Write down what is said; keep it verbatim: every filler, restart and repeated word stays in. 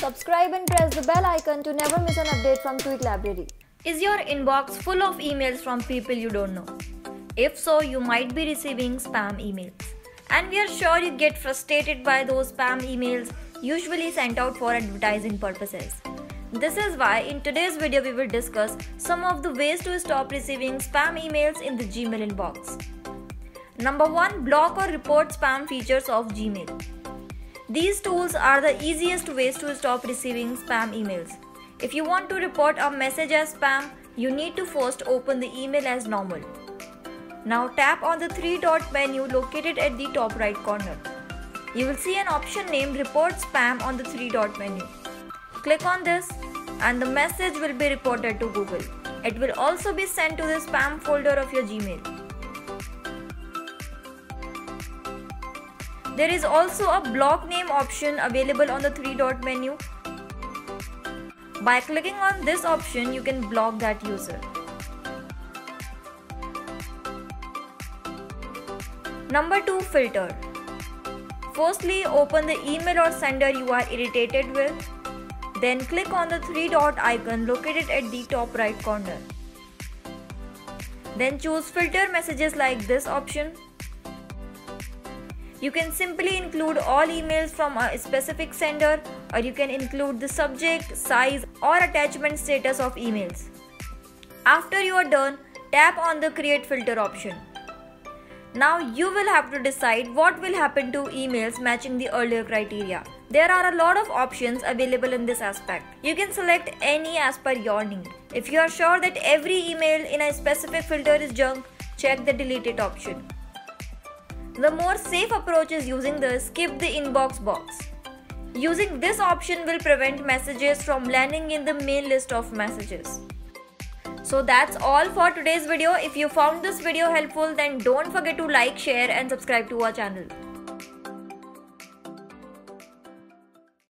Subscribe and press the bell icon to never miss an update from Tweak Library. Is your inbox full of emails from people you don't know? If so, you might be receiving spam emails. And we are sure you get frustrated by those spam emails usually sent out for advertising purposes. This is why in today's video we will discuss some of the ways to stop receiving spam emails in the Gmail inbox. Number one. Block or report spam features of Gmail. These tools are the easiest ways to stop receiving spam emails. If you want to report a message as spam, you need to first open the email as normal. Now tap on the three dot menu located at the top right corner. You will see an option named Report Spam on the three dot menu. Click on this and the message will be reported to Google. It will also be sent to the spam folder of your Gmail. There is also a block name option available on the three dot menu. By clicking on this option, you can block that user. Number two. Filter. Firstly, open the email or sender you are irritated with. Then click on the three dot icon located at the top right corner. Then choose Filter Messages like this option. You can simply include all emails from a specific sender, or you can include the subject, size or attachment status of emails. After you are done, tap on the Create Filter option. Now you will have to decide what will happen to emails matching the earlier criteria. There are a lot of options available in this aspect. You can select any as per your need. If you are sure that every email in a specific filter is junk, check the Delete It option. The more safe approach is using the Skip the Inbox box. Using this option will prevent messages from landing in the main list of messages. So that's all for today's video. If you found this video helpful, then don't forget to like, share and subscribe to our channel.